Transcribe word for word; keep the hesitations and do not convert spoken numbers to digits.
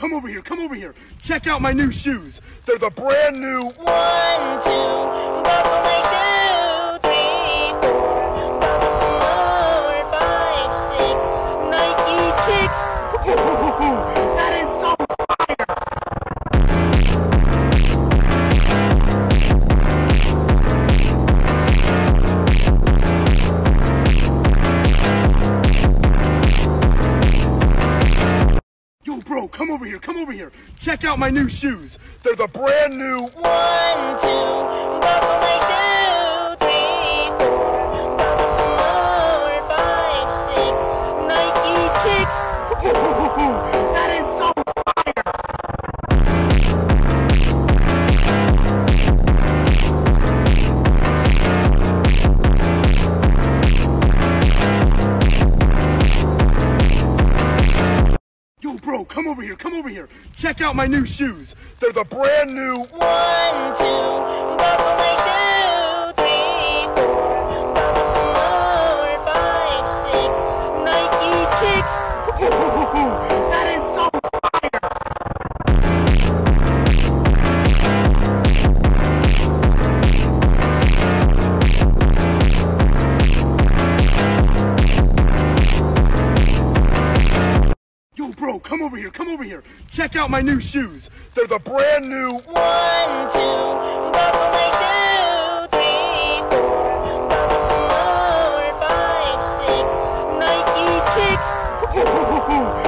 come over here, come over here. Check out my new shoes. They're the brand new One, two, buckle my shoe. Three, four, buckle some more. Five, six, Nike kicks. Ooh, that is so Yo, bro, come over here, come over here. Check out my new shoes. They're the brand new One, two, buckle my shoe. Three, four, buckle some more. Five, six, Nike kicks. Ooh, that is so Yo, bro, come over here, come over here. Check out my new shoes. They're the brand new One, two, buckle my shoe. Three, four, buckle some more. Five, six, Nike kicks. Ooh, that is so Yo, bro, come over here, come over here. Check out my new shoes. They're the brand new One, two, buckle my shoe. Three, four, buckle some more. Five, six, Nike kicks. Ooh,